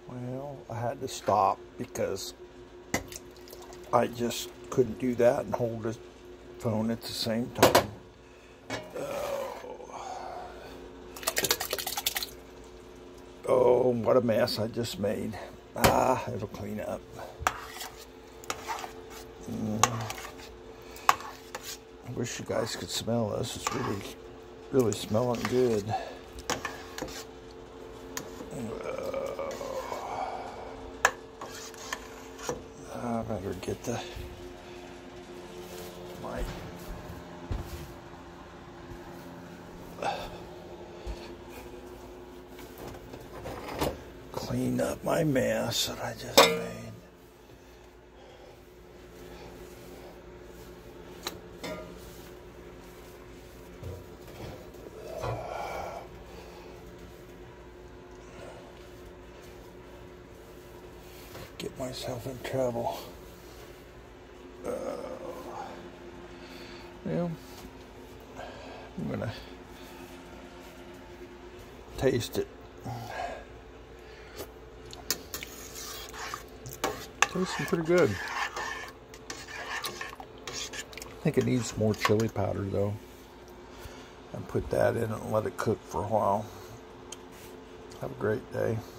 Well, I had to stop because I just couldn't do that and hold the phone at the same time. Oh, what a mess I just made. It'll clean up. I wish you guys could smell this. It's really smelling good. I better get my clean up my mess that I just made. Get myself in trouble. Well, I'm gonna taste it. Tasting pretty good. I think it needs more chili powder though. And put that in and let it cook for a while. Have a great day.